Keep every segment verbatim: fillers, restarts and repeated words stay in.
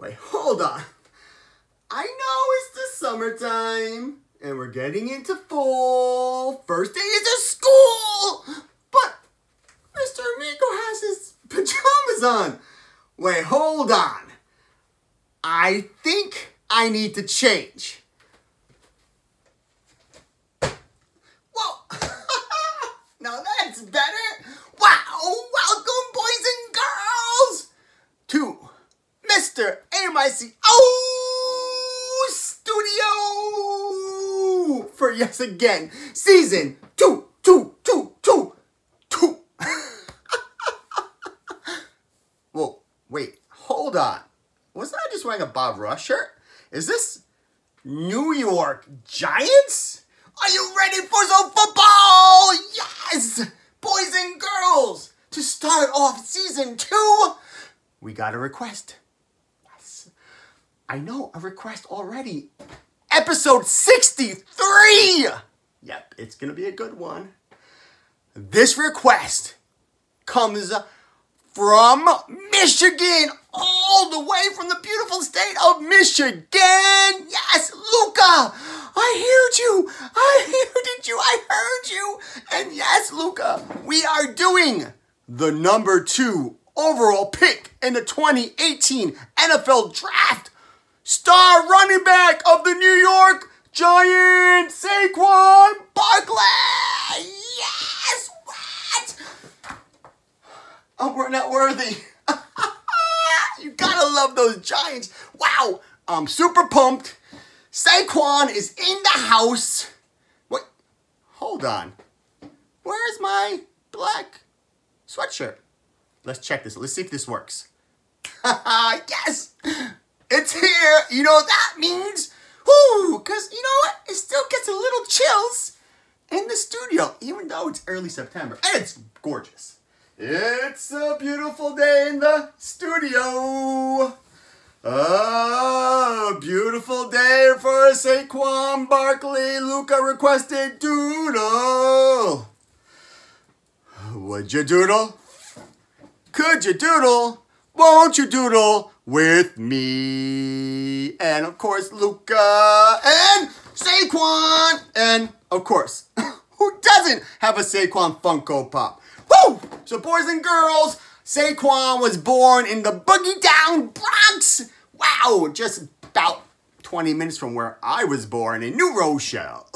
Wait, hold on. I know it's the summertime, and we're getting into fall. First day is of school, but Mister Amico has his pajamas on. Wait, hold on. I think I need to change. Whoa. Now that's better. Wow. Welcome, boys and girls, to Mister Amico Studio for yes again season two, two, two, two, two. Whoa, wait, hold on. Wasn't I just wearing a Bob Ross shirt? Is this New York Giants? Are you ready for some football? Yes! Boys and girls, to start off season two, we got a request. Yes. I know, a request already. Episode sixty-three! Yep, it's going to be a good one. This request comes from Michigan, all the way from the beautiful state of Michigan. Yes, Luca, I heard you. I heard you. I heard you. And yes, Luca, we are doing the number two overall pick in the twenty eighteen N F L Draft. Star running back of the New York Giants, Saquon Barkley. Yes, what? Oh, we're not worthy. You gotta love those Giants. Wow, I'm super pumped. Saquon is in the house. Wait, hold on. Where's my black sweatshirt? Let's check this. Let's see if this works. Yes, it's here. You know what that means? Whoo, because you know what? It still gets a little chills in the studio, even though it's early September. And it's gorgeous. It's a beautiful day in the studio. A beautiful day for Saquon Barkley. Luca requested Doodle. Would you doodle? Could you doodle? Won't you doodle with me? And of course, Luca and Saquon. And of course, who doesn't have a Saquon Funko Pop? Woo! So boys and girls, Saquon was born in the Boogie Down Bronx. Wow, just about twenty minutes from where I was born in New Rochelle.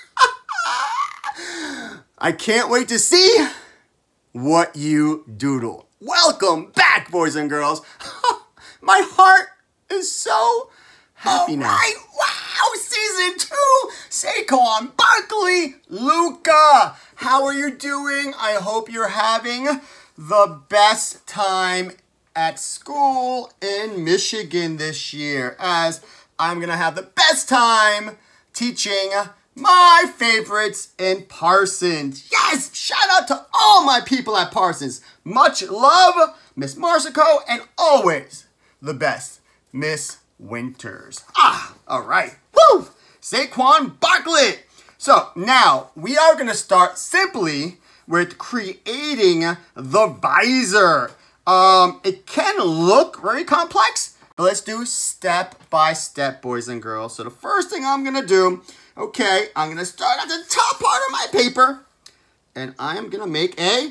I can't wait to see what you doodle. Welcome back, boys and girls. My heart is so happy All now. Right. Wow, season two, Saquon Barkley, Luca. How are you doing? I hope you're having the best time at school in Michigan this year, as I'm going to have the best time teaching my favorites in Parsons. Yes! Shout out to all my people at Parsons. Much love, Miss Marsico, and always the best, Miss Winters. Ah, all right. Woo! Saquon Barkley. So now we are going to start simply with creating the visor. Um, it can look very complex, but let's do step by step, boys and girls. So the first thing I'm going to do, okay, I'm going to start at the top part of my paper, and I am going to make a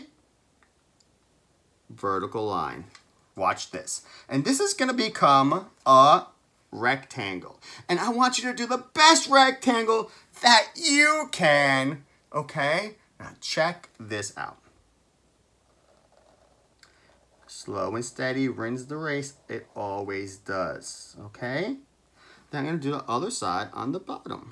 vertical line. Watch this. And this is going to become a rectangle. And I want you to do the best rectangle that you can, okay? Now check this out. Slow and steady wins the race. It always does, okay? Then I'm going to do the other side on the bottom.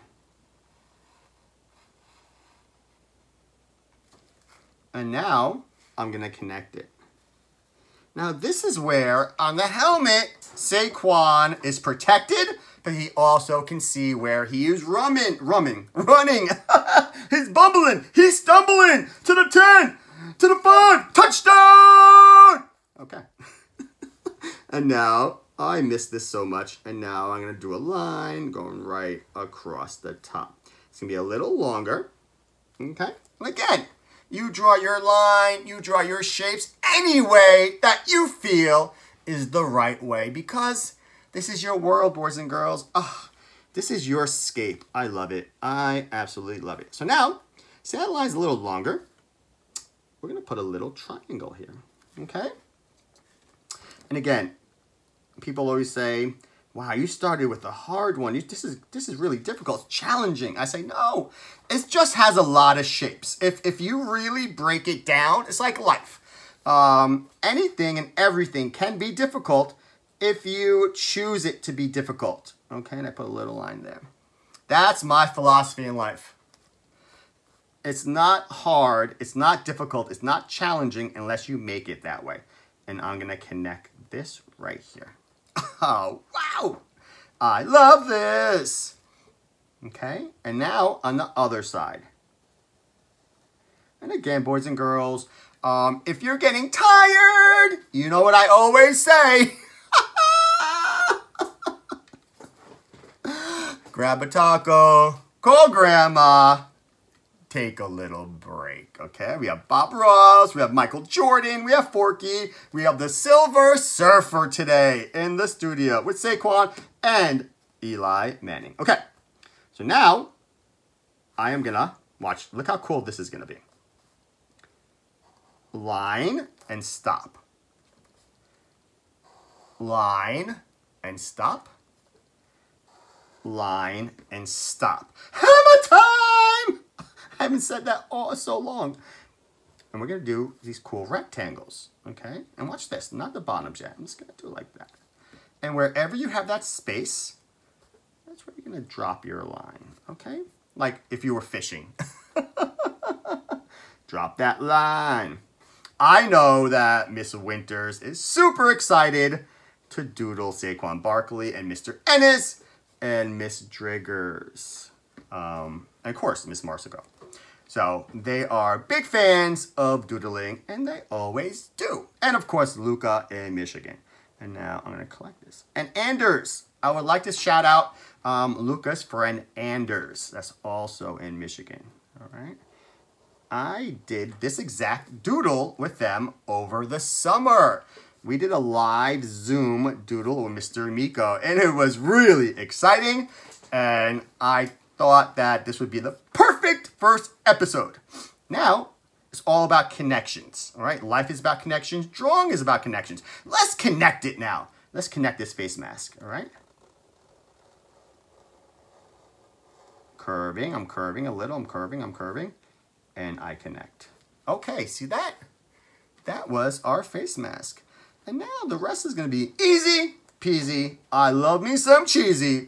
And now I'm going to connect it. Now this is where on the helmet Saquon is protected, but he also can see where he is running, running, running. He's bumbling, he's stumbling to the ten, to the five, touchdown! Okay. And now I missed this so much, and now I'm gonna do a line going right across the top. It's gonna be a little longer, okay? And again, you draw your line, you draw your shapes any way that you feel is the right way, because This is your world, boys and girls. Oh, this is your escape. I love it. I absolutely love it. So now, see that line's a little longer. We're going to put a little triangle here, okay? And again, people always say, wow, you started with a hard one. You, this is this is really difficult. It's challenging. I say, no, it just has a lot of shapes. If, if you really break it down, it's like life. Um, anything and everything can be difficult if you choose it to be difficult. Okay, and I put a little line there. That's my philosophy in life. It's not hard, it's not difficult, it's not challenging unless you make it that way. And I'm gonna connect this right here. Oh, wow! I love this! Okay, and now on the other side. And again, boys and girls, um, if you're getting tired, you know what I always say. Grab a taco, call grandma, take a little break, okay? We have Bob Ross, we have Michael Jordan, we have Forky, we have the Silver Surfer today in the studio with Saquon and Eli Manning. Okay, so now I am gonna watch, look how cool this is gonna be. Line and stop. Line and stop. Line and stop. Hammer time! I haven't said that all so long. And we're going to do these cool rectangles, okay? And watch this, not the bottoms yet. I'm just going to do it like that. And wherever you have that space, that's where you're going to drop your line, okay? Like if you were fishing. Drop that line. I know that Miss Winters is super excited to doodle Saquon Barkley and Mister Ennis and Miss Driggers. Um, and of course, Miss Marsico. So they are big fans of doodling, and they always do. And of course, Luca in Michigan. And now I'm going to collect this. And Anders, I would like to shout out um, Luca's friend Anders. That's also in Michigan. All right. I did this exact doodle with them over the summer. We did a live Zoom doodle with Mister Amico, and it was really exciting. And I thought that this would be the perfect first episode. Now, it's all about connections, all right? Life is about connections. Drawing is about connections. Let's connect it now. Let's connect this face mask, all right? Curving, I'm curving a little, I'm curving, I'm curving, and I connect. Okay, see that? That was our face mask. And now the rest is going to be easy peasy. I love me some cheesy.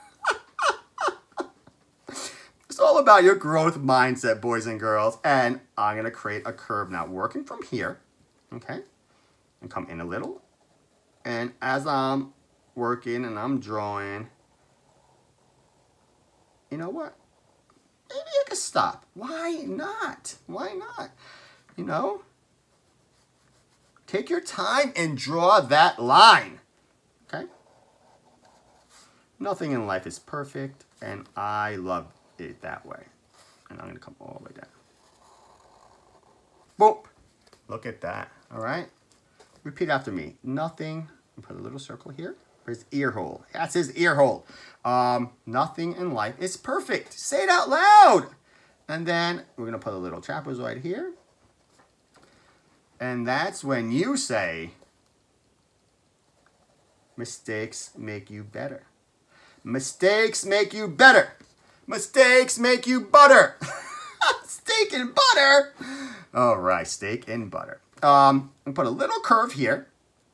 It's all about your growth mindset, boys and girls. And I'm going to create a curve now, working from here, okay? And come in a little. And as I'm working and I'm drawing, you know what? Maybe I could stop. Why not? Why not? You know? Take your time and draw that line, okay? Nothing in life is perfect, and I love it that way. And I'm going to come all the way down. Boom. Look at that, all right? Repeat after me. Nothing, put a little circle here, for his ear hole. That's his ear hole. Um, nothing in life is perfect. Say it out loud. And then we're going to put a little trapezoid here. And that's when you say, mistakes make you better. Mistakes make you better. Mistakes make you butter. Steak and butter. All right, steak and butter. Um, and put a little curve here.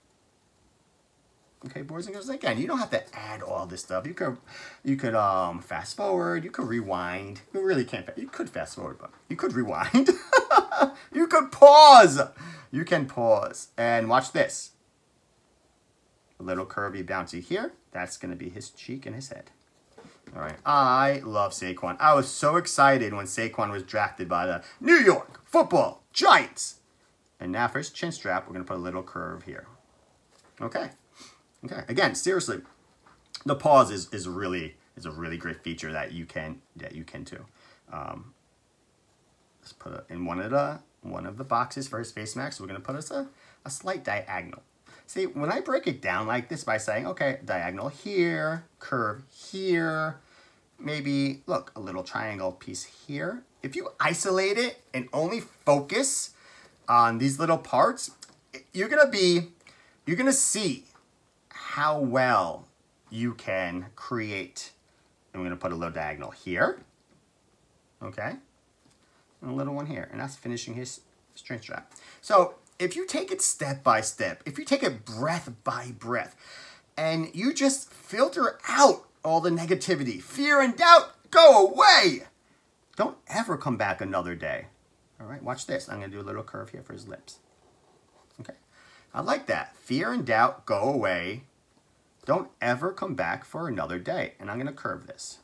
Okay, boys and girls, again, you don't have to add all this stuff. You could, you could um, fast forward. You could rewind. You really can't. You could fast forward, but you could rewind. You could pause. You can pause and watch this. A little curvy bouncy here. That's going to be his cheek and his head. All right. I love Saquon. I was so excited when Saquon was drafted by the New York Football Giants. And now for his chin strap, we're going to put a little curve here. Okay. Okay. Again, seriously, the pause is, is really is a really great feature that you can that you can do. Um, let's put it in one of the one of the boxes for his face mask. So we're going to put us a, a slight diagonal. See, when I break it down like this by saying, okay, diagonal here, curve here, maybe, look, a little triangle piece here. If you isolate it and only focus on these little parts, you're gonna be, you're gonna see how well you can create. And we're gonna put a little diagonal here, okay? And a little one here, and that's finishing his string strap. So if you take it step by step, if you take it breath by breath, and you just filter out all the negativity, fear and doubt, go away. Don't ever come back another day. All right, watch this. I'm gonna do a little curve here for his lips. Okay, I like that. Fear and doubt, go away. Don't ever come back for another day. And I'm gonna curve this.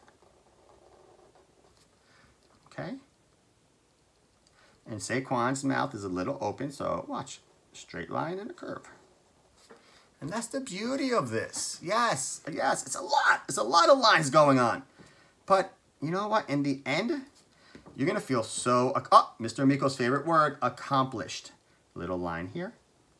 Okay. And Saquon's mouth is a little open, so watch. Straight line and a curve. And that's the beauty of this. Yes, yes, it's a lot. It's a lot of lines going on. But you know what? In the end, you're going to feel so, oh, Mister Amico's favorite word, accomplished. Little line here.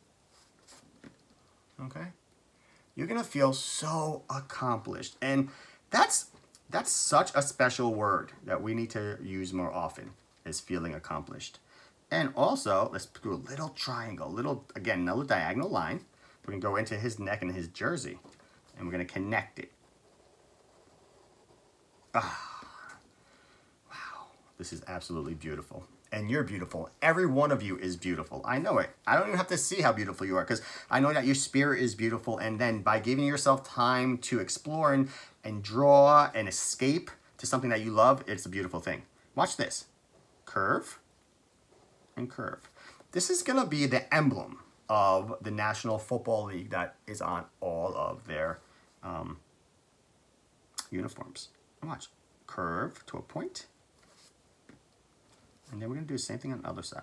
Okay. You're going to feel so accomplished. And that's, that's such a special word that we need to use more often, is feeling accomplished. And also, let's do a little triangle, little, again, another diagonal line. We're going to go into his neck and his jersey, and we're going to connect it. Ah, wow, this is absolutely beautiful. And you're beautiful. Every one of you is beautiful. I know it. I don't even have to see how beautiful you are, because I know that your spirit is beautiful. And then by giving yourself time to explore and, and draw and escape to something that you love, it's a beautiful thing. Watch this. Curve and curve. This is going to be the emblem of the National Football League that is on all of their um, uniforms. Watch. Curve to a point. And then we're going to do the same thing on the other side.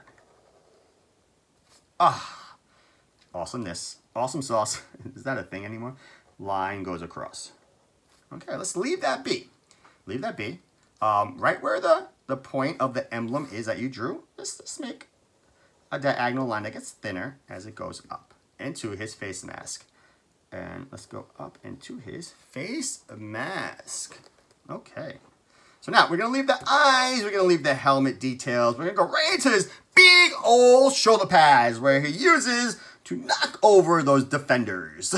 Ah, awesomeness. Awesome sauce. Is that a thing anymore? Line goes across. Okay, let's leave that be. Leave that be. Um, right where the, the point of the emblem is that you drew, let's, let's make a diagonal line that gets thinner as it goes up into his face mask. And let's go up into his face mask. Okay. So now we're going to leave the eyes, we're going to leave the helmet details, we're going to go right into his big old shoulder pads where he uses to knock over those defenders.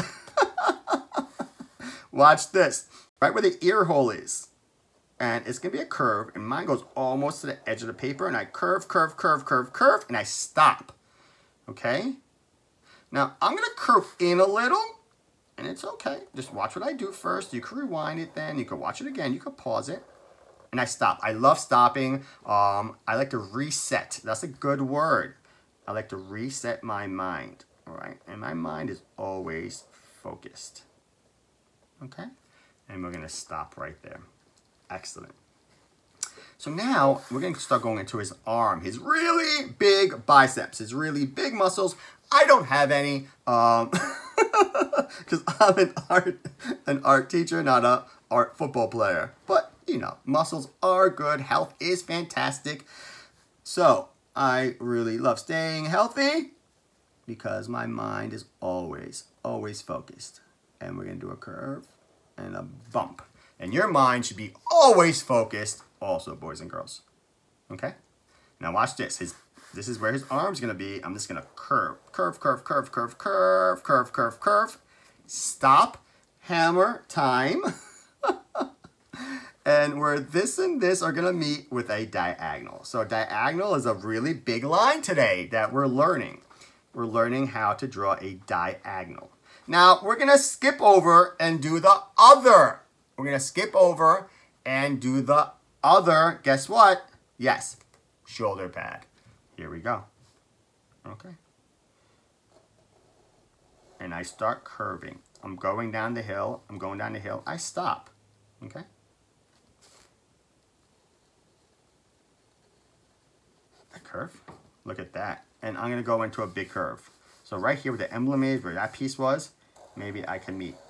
Watch this. Right where the ear hole is. And it's going to be a curve, and mine goes almost to the edge of the paper, and I curve, curve, curve, curve, curve, and I stop. Okay? Now, I'm going to curve in a little, and it's okay. Just watch what I do first. You can rewind it then. You can watch it again. You can pause it. And I stop. I love stopping. Um, I like to reset. That's a good word. I like to reset my mind. All right? And my mind is always focused. Okay? And we're going to stop right there. Excellent. So now we're going to start going into his arm, his really big biceps, his really big muscles. I don't have any, um, because I'm an art, an art teacher, not a art football player. But you know, muscles are good. Health is fantastic. So I really love staying healthy because my mind is always, always focused. And we're going to do a curve and a bump. And your mind should be always focused also, boys and girls. Okay? Now watch this. His, this is where his arm's going to be. I'm just going to curve. Curve, curve, curve, curve, curve, curve, curve, curve. Stop. Hammer time. And where this and this are going to meet with a diagonal. So diagonal is a really big line today that we're learning. We're learning how to draw a diagonal. Now, we're going to skip over and do the other. We're going to skip over and do the other. Guess what? Yes, shoulder pad. Here we go. Okay. And I start curving. I'm going down the hill. I'm going down the hill. I stop. Okay. A curve. Look at that. And I'm going to go into a big curve. So right here where the emblem is, where that piece was, maybe I can meet.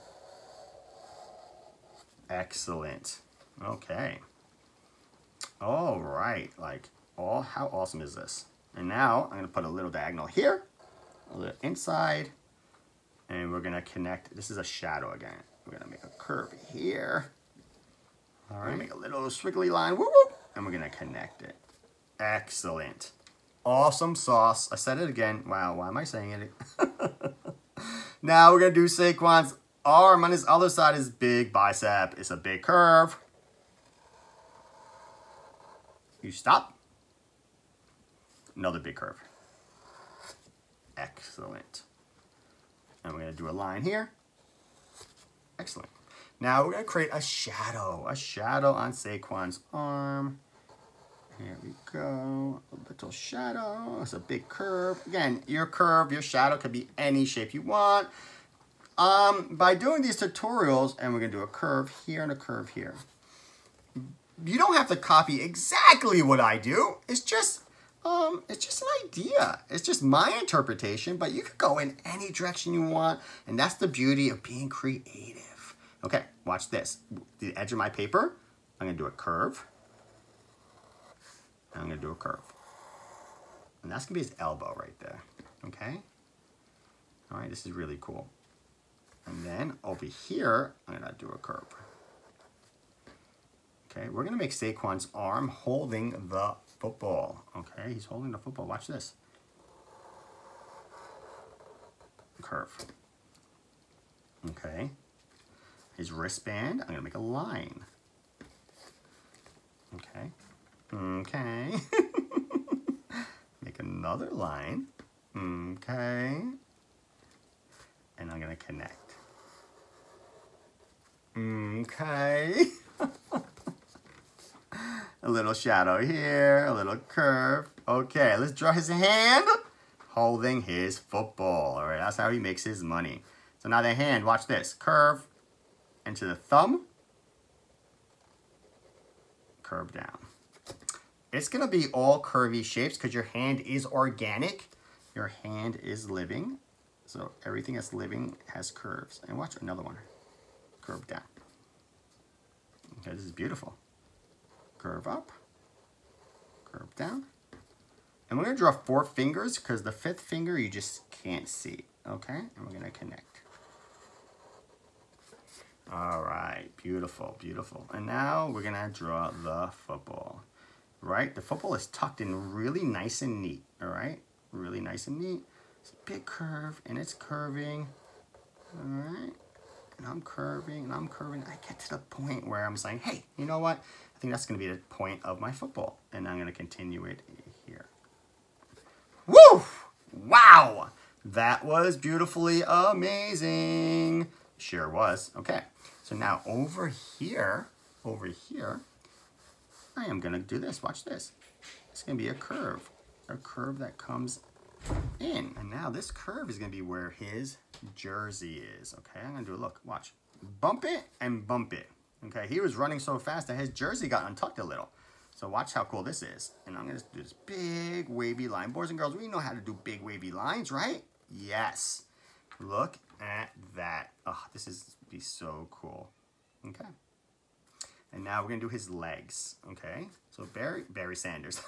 Excellent. Okay. All right. Like, oh, how awesome is this? And now I'm going to put a little diagonal here, a little inside, And we're gonna connect, this is a shadow again. We're gonna make a curve here. All right, make a little squiggly line, whoop, whoop, and we're gonna connect it. Excellent. Awesome sauce. I said it again. Wow, why am I saying it? Now we're gonna do Saquon's arm on his other side, his big bicep. It's a big curve. You stop. Another big curve. Excellent. And we're gonna do a line here. Excellent. Now we're gonna create a shadow. A shadow on Saquon's arm. Here we go. A little shadow. It's a big curve. Again, your curve, your shadow could be any shape you want. Um, by doing these tutorials, and we're gonna do a curve here and a curve here. You don't have to copy exactly what I do. It's just, um, it's just an idea. It's just my interpretation, but you could go in any direction you want, and that's the beauty of being creative. Okay, watch this. The edge of my paper, I'm gonna do a curve. I'm gonna do a curve. And that's gonna be his elbow right there, okay? All right, this is really cool. And then over here, I'm gonna do a curve. Okay, we're gonna make Saquon's arm holding the football. Okay, he's holding the football, watch this. Curve. Okay. His wristband, I'm gonna make a line. Okay. Okay. Make another line. Okay. And I'm gonna connect. Okay. A little shadow here, a little curve. Okay, let's draw his hand holding his football. All right, that's how he makes his money. So now the hand, watch this. Curve into the thumb. Curve down. It's gonna be all curvy shapes because your hand is organic. Your hand is living. So everything that's living has curves. And watch another one. Curve down. Okay, this is beautiful. Curve up. Curve down. And we're gonna draw four fingers because the fifth finger you just can't see. Okay, and we're gonna connect. All right, beautiful, beautiful. And now we're gonna draw the football. Right, the football is tucked in really nice and neat. All right, really nice and neat. It's a big curve and it's curving. All right, and I'm curving and I'm curving. I get to the point where I'm saying, hey, you know what? I think that's gonna be the point of my football. And I'm gonna continue it here. Woo! Wow! That was beautifully amazing. Sure was. Okay, so now over here, over here, I am gonna do this, watch this. It's gonna be a curve, a curve that comes in. And now this curve is gonna be where his jersey is, okay? I'm gonna do a look, watch. Bump it and bump it, okay? He was running so fast that his jersey got untucked a little. So watch how cool this is. And I'm gonna do this big wavy line. Boys and girls, we know how to do big wavy lines, right? Yes. Look at that. Oh, this is be so cool, okay? And now we're gonna do his legs, okay? So Barry, Barry Sanders.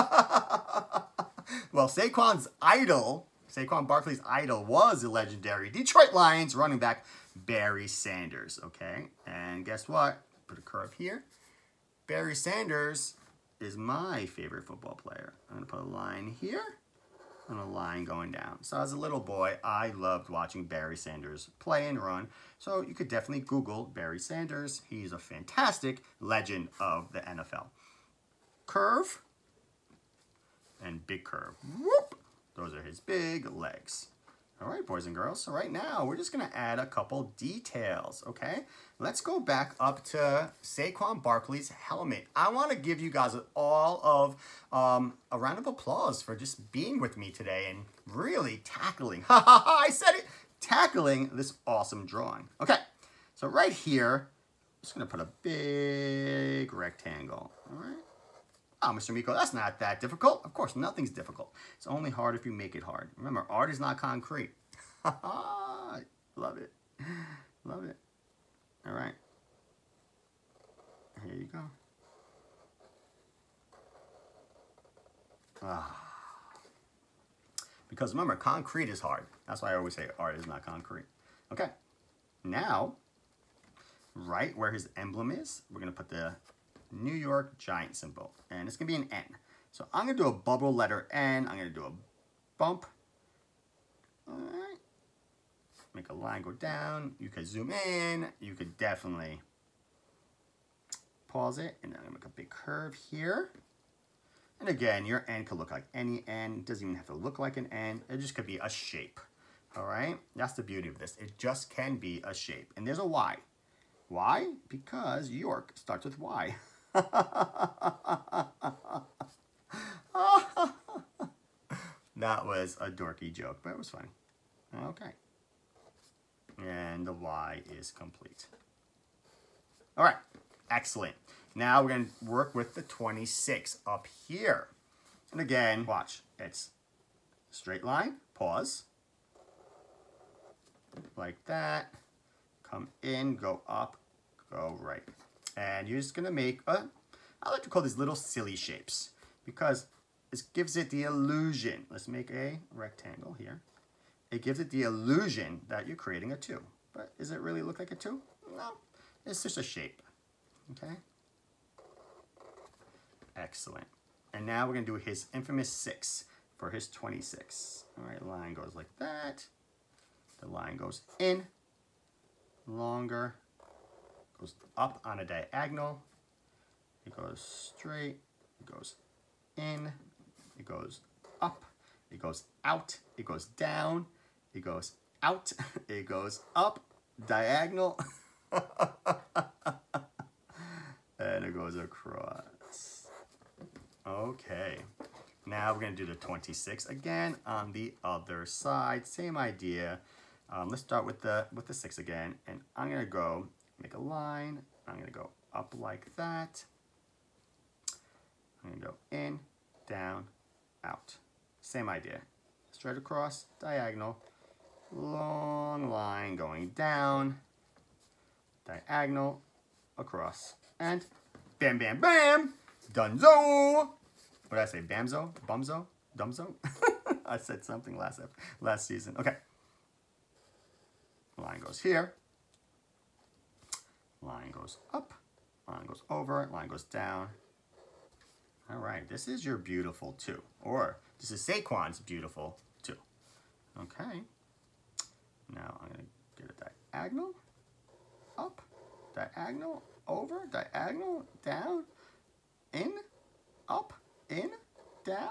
Well, Saquon's idol, Saquon Barkley's idol was the legendary Detroit Lions running back Barry Sanders, okay? And guess what? Put a curve here. Barry Sanders is my favorite football player. I'm gonna put a line here and a line going down. So as a little boy, I loved watching Barry Sanders play and run. So you could definitely Google Barry Sanders. He's a fantastic legend of the N F L. Curve and big curve. Whoop! Those are his big legs. All right, boys and girls. So right now, we're just gonna add a couple details, okay? Let's go back up to Saquon Barkley's helmet. I wanna give you guys all of um, a round of applause for just being with me today and really tackling, ha ha ha, I said it, tackling this awesome drawing. Okay, so right here, I'm just gonna put a big rectangle, all right? Oh, Mister Amico, that's not that difficult. Of course, nothing's difficult. It's only hard if you make it hard. Remember, art is not concrete. Love it. Love it. All right. Here you go. Ah. Because remember, concrete is hard. That's why I always say art is not concrete. Okay, now, right where his emblem is, we're gonna put the New York Giant symbol, and it's gonna be an N. So I'm gonna do a bubble letter N. I'm gonna do a bump. All right. Make a line go down. You could zoom in. You could definitely pause it, and then I'm gonna make a big curve here. And again, your N could look like any N. It doesn't even have to look like an N. It just could be a shape. All right? That's the beauty of this. It just can be a shape. And there's a Y. Why? Because York starts with Y. That was a dorky joke, but it was funny. Okay. And the Y is complete. All right. Excellent. Now we're going to work with the twenty-six up here. And again, watch. It's straight line, pause, like that. Come in, go up, go right. And you're just going to make a, I like to call these little silly shapes because this gives it the illusion. Let's make a rectangle here. It gives it the illusion that you're creating a two. But does it really look like a two? No, it's just a shape. Okay. Excellent. And now we're going to do his infamous six for his twenty-six. All right, line goes like that. The line goes in, longer, goes up on a diagonal. It goes straight, it goes in, it goes up, it goes out, it goes down, it goes out, it goes up, diagonal, and it goes across. Okay, now we're going to do the twenty-six again on the other side. Same idea. Um, let's start with the with the six again, and I'm going to go make a line. I'm going to go up like that. I'm going to go in, down, out. Same idea. Straight across, diagonal, long line going down, diagonal, across, and bam, bam, bam, donezo. What did I say? Bamzo? Bumzo? Dumzo? I said something last last season. Okay. Line goes here. Line goes up. Line goes over. Line goes down. All right. This is your beautiful two. Or this is Saquon's beautiful two. Okay. Now I'm going to get a diagonal. Up. Diagonal. Over. Diagonal. Down. In. Up. In. Down.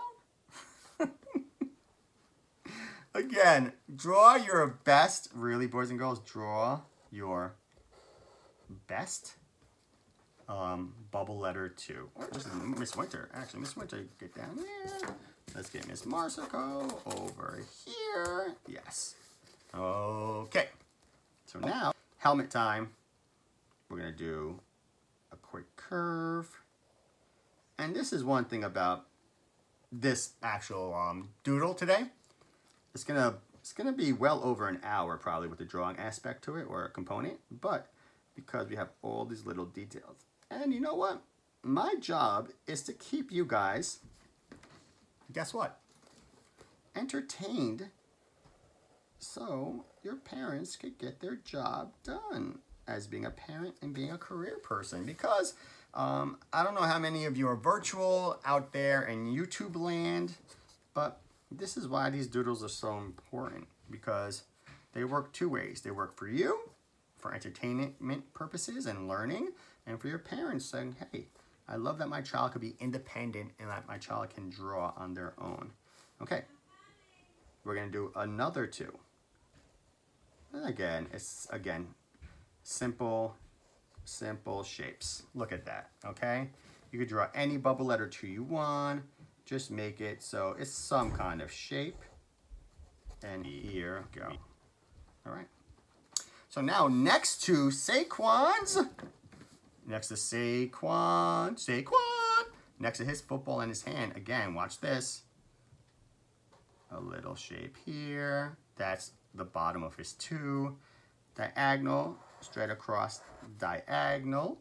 Again, draw your best, really, boys and girls, draw your best um, bubble letter two. Or this is Miss Winter. Actually, Miss Winter, get down there. Let's get Miss Marsico over here. Yes. Okay. So now, helmet time. We're going to do a quick curve. And this is one thing about this actual um, doodle today. It's gonna it's gonna be well over an hour probably with the drawing aspect to it or a component, but because we have all these little details. And you know what? My job is to keep you guys, guess what? Entertained so your parents could get their job done as being a parent and being a career person. Because um, I don't know how many of you are virtual out there in YouTube land, but this is why these doodles are so important, because they work two ways. They work for you, for entertainment purposes and learning, and for your parents saying, hey, I love that my child could be independent and that my child can draw on their own. Okay, we're going to do another two. And again, it's, again, simple, simple shapes. Look at that, okay? You could draw any bubble letter two you want. Just make it so it's some kind of shape. And here we go. All right. So now next to Saquon's, next to Saquon, Saquon, next to his football in his hand. Again, watch this. A little shape here. That's the bottom of his two. Diagonal, straight across, diagonal.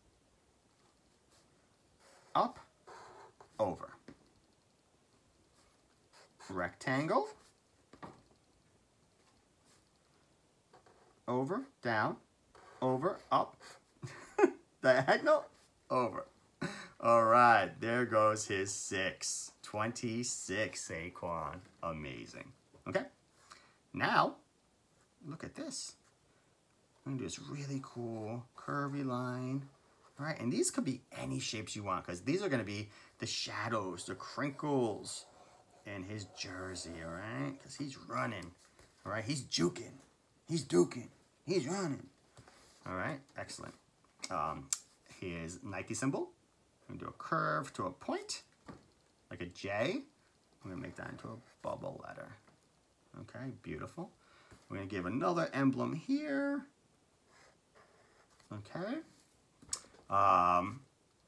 Up, over. Rectangle, over, down, over, up, diagonal, over. All right, there goes his six. twenty-six, Saquon. Amazing. Okay, now, look at this. I'm gonna do this really cool curvy line. All right, and these could be any shapes you want because these are gonna be the shadows, the crinkles in his jersey, all right? Because he's running, all right? He's juking, he's duking, he's running. All right, excellent. Um, his Nike symbol, I'm gonna do a curve to a point, like a J. I'm gonna make that into a bubble letter. Okay, beautiful. We're gonna give another emblem here. Okay. Um,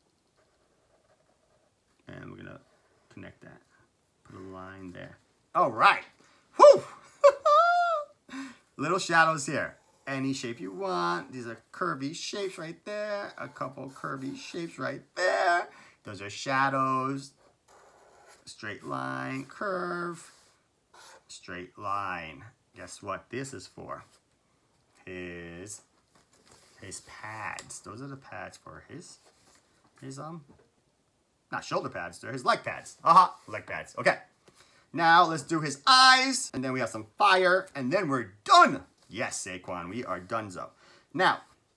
and we're gonna connect that. Put a line there. All right. Whew! Little shadows here. Any shape you want. These are curvy shapes right there. A couple curvy shapes right there. Those are shadows. Straight line, curve, straight line. Guess what this is for? His his pads. Those are the pads for his his um not shoulder pads, they're his leg pads. Aha, leg pads. Okay. Now let's do his eyes, and then we have some fire, and then we're done. Yes, Saquon, we are donezo. Now,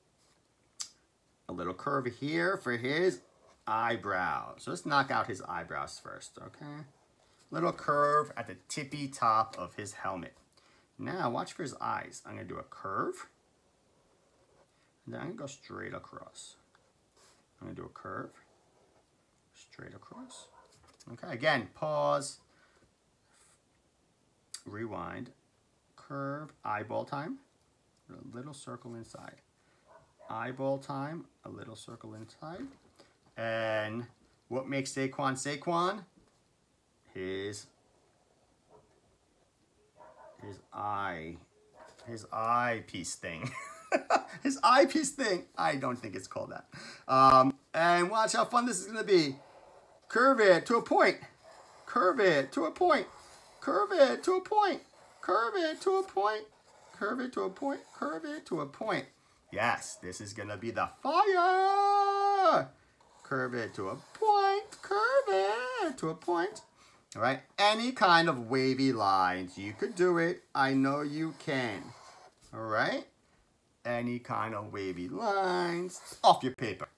a little curve here for his eyebrows. So let's knock out his eyebrows first, okay? Little curve at the tippy top of his helmet. Now, watch for his eyes. I'm gonna do a curve. And then I'm gonna go straight across. I'm gonna do a curve. Straight across. Okay, again, pause. Rewind. Curve, eyeball time. A little circle inside. Eyeball time, a little circle inside. And what makes Saquon Saquon? His his eye, his eyepiece thing. His eyepiece thing. I don't think it's called that. Um, and watch how fun this is gonna be. Curve it to a point. Curve it to a point. Curve it to a point. Curve it to a point. Curve it to a point. Curve it to a point. Yes, this is gonna be the fire. Curve it to a point, curve it to a point. All right, any kind of wavy lines. You could do it. I know you can. All right, any kind of wavy lines off your paper.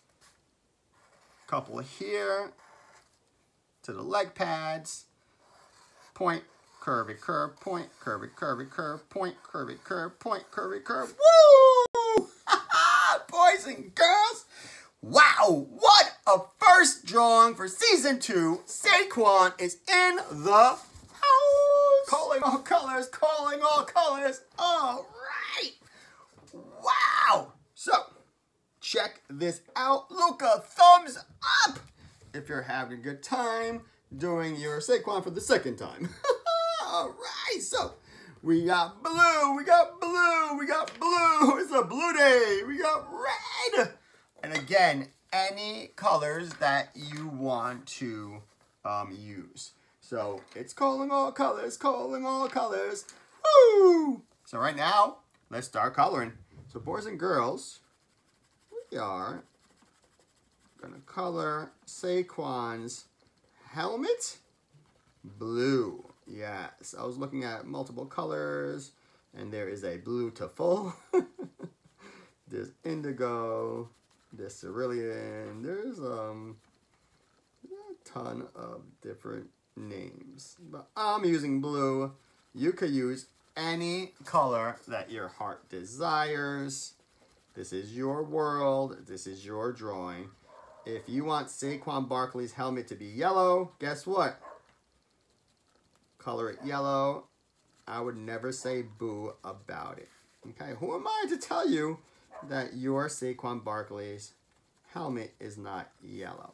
Couple here to the leg pads. Point, curve it, curve, point, curve it, curve it, curve, point, curve it, curve, point, curve it, curve. Woo! Boys and girls. Wow, what a first drawing for season two. Saquon is in the house. Calling all colors, calling all colors. All right. Wow. So, check this out. Look, a thumbs up if you're having a good time doing your Saquon for the second time. All right, so we got blue, we got blue, we got blue. It's a blue day. We got red. And again, any colors that you want to um, use. So it's calling all colors, calling all colors. Woo! So right now, let's start coloring. So boys and girls, we are gonna color Saquon's helmet blue. Yes, I was looking at multiple colors, and there is a blue to full. There's indigo. There's cerulean. There's um a ton of different names, but I'm using blue. You could use any color that your heart desires. This is your world. This is your drawing. If you want Saquon Barkley's helmet to be yellow, guess what? Color it yellow. I would never say boo about it. Okay, who am I to tell you that your Saquon Barkley's helmet is not yellow?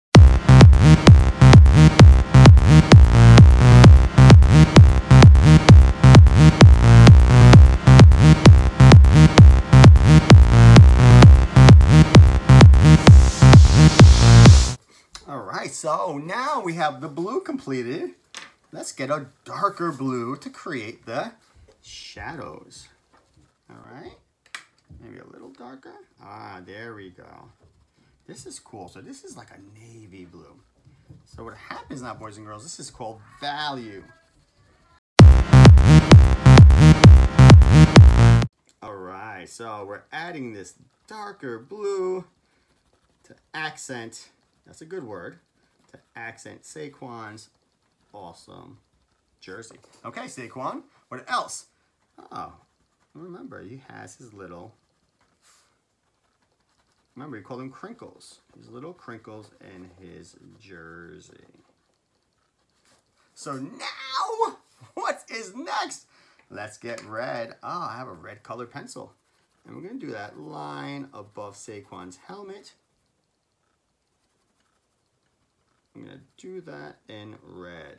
All right, so now we have the blue completed. Let's get a darker blue to create the shadows. All right. Maybe a little darker. Ah, there we go. This is cool. So this is like a navy blue. So what happens now, boys and girls, this is called value. All right, so we're adding this darker blue to accent, that's a good word, to accent Saquon's awesome jersey. Okay, Saquon, what else? Oh, remember, he has his little, remember, he called them crinkles. His little crinkles in his jersey. So now, what is next? Let's get red. Oh, I have a red colored pencil. And we're going to do that line above Saquon's helmet. I'm going to do that in red.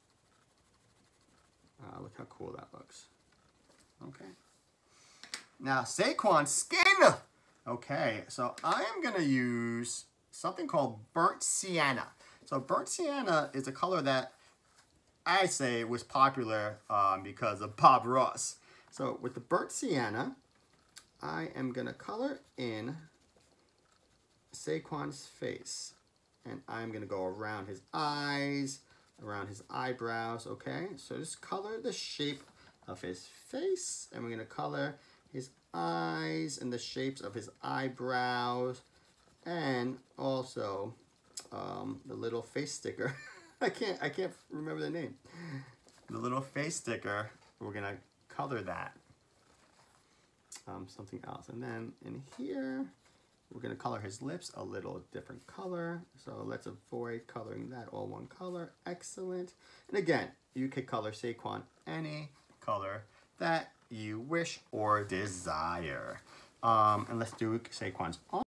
Uh, look how cool that looks. Okay. Now, Saquon's skin. Okay, so I am going to use something called burnt sienna. So burnt sienna is a color that I say was popular um, because of Bob Ross. So with the burnt sienna, I am going to color in Saquon's face. And I'm going to go around his eyes, around his eyebrows, okay? So just color the shape of his face. And we're going to color his eyes and the shapes of his eyebrows. And also um, the little face sticker. I can't, I can't remember the name. The little face sticker, we're going to color that. Um, something else. And then in here, we're going to color his lips a little different color. So let's avoid coloring that all one color. Excellent. And again, you could color Saquon any color that you wish or desire. Um, and let's do Saquon's arm.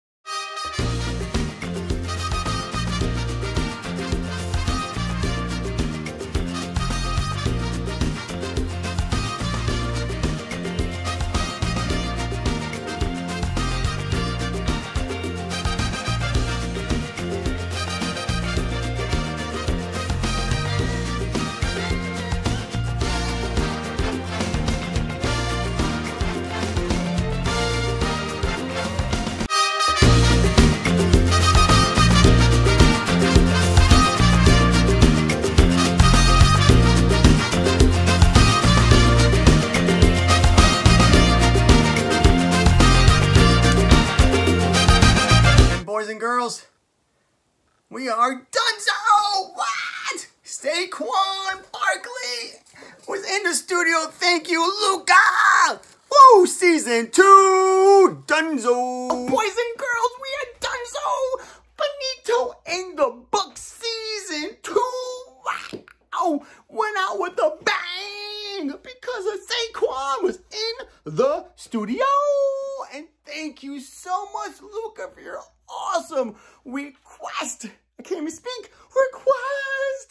Boys and girls, we are donezo! What? Saquon Barkley was in the studio. Thank you, Luca! Woo! Season two, donezo! Boys and girls, we are donezo! Finito in the book. Season two, wow! Went out with a bang because of Saquon was in the studio. And thank you so much, Luca, for your awesome request. I can't even speak. Request.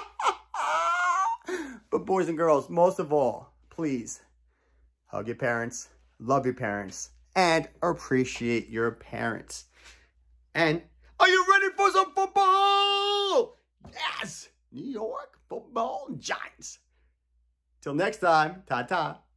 But boys and girls, most of all, please hug your parents, love your parents, and appreciate your parents. And are you ready for some football? Yes, New York Football Giants. Till next time, ta-ta.